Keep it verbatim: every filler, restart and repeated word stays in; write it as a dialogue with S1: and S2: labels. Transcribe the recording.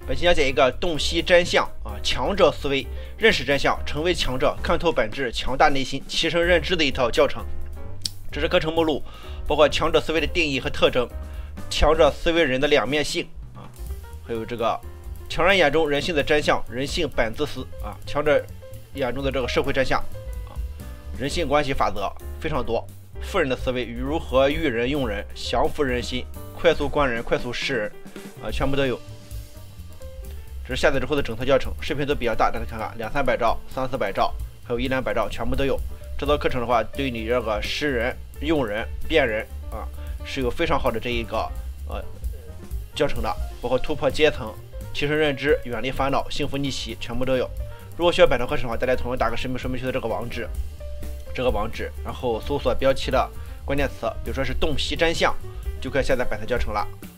S1: 本期讲解一个洞悉真相啊，强者思维，认识真相，成为强者，看透本质，强大内心，提升认知的一套教程。这是课程目录，包括强者思维的定义和特征，强者思维人的两面性啊，还有这个强人眼中人性的真相，人性本自私啊，强者眼中的这个社会真相啊，人性关系法则非常多。富人的思维与如何育人用人，降服人心，快速观人，快速识人啊，全部都有。这是下载之后的整套教程，视频都比较大，大家看看，两三百兆、三四百兆，还有一两百兆，全部都有。这套课程的话，对你这个识人、用人、辨人啊，是有非常好的这一个呃教程的，包括突破阶层、提升认知、远离烦恼、幸福逆袭，全部都有。如果需要本套课程的话，大家同样打个视频说明区的这个网址，这个网址，然后搜索标题的关键词，比如说是洞悉真相，就可以下载本套教程了。